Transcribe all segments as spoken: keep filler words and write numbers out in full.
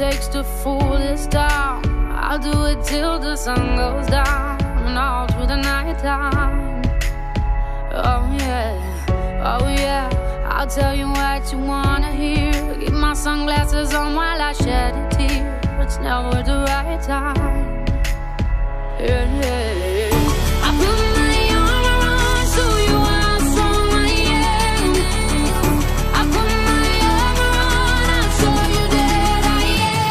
takes to fool this town. I'll do it till the sun goes down and all through the night time. Oh yeah, oh yeah, I'll tell you what you wanna hear. Keep my sunglasses on while I shed a tear. It's never the right time. Yeah, yeah, yeah. I put my arm around so you how strong I am. I put my arm around, I'll show you that I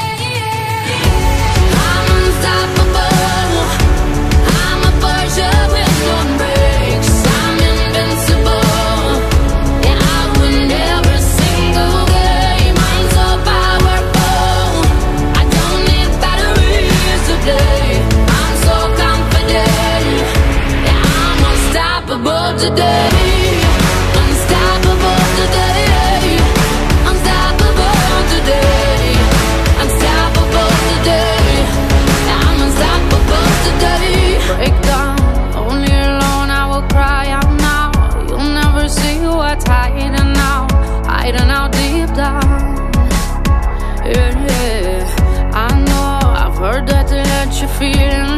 am. I'm unstoppable. I'm a Porsche with no brakes. I'm invincible. Yeah, I win every single game. I'm so powerful. I don't need batteries to play. I'm so confident. Yeah, I'm unstoppable today. Unstoppable today. Unstoppable today. Unstoppable today. Yeah, I'm unstoppable today. Break down, only alone I will cry out now. You'll never see what's hiding out, hiding out deep down. Yeah, yeah, I know, I've heard that they let you feel